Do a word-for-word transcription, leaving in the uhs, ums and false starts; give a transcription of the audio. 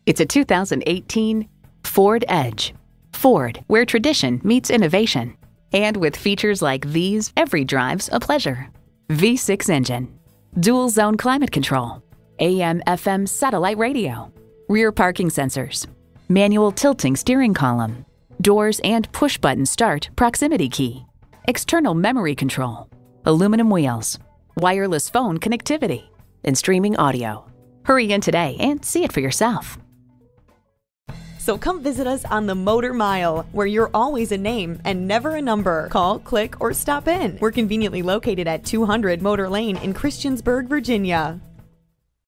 It's a two thousand eighteen Ford Edge. Ford, where tradition meets innovation. And with features like these, every drive's a pleasure. V six engine, dual zone climate control, A M F M satellite radio, rear parking sensors, manual tilting steering column, doors and push-button start proximity key, external memory control, aluminum wheels, wireless phone connectivity, and streaming audio. Hurry in today and see it for yourself. So come visit us on the Motor Mile, where you're always a name and never a number. Call, click, or stop in. We're conveniently located at two hundred Motor Lane in Christiansburg, Virginia.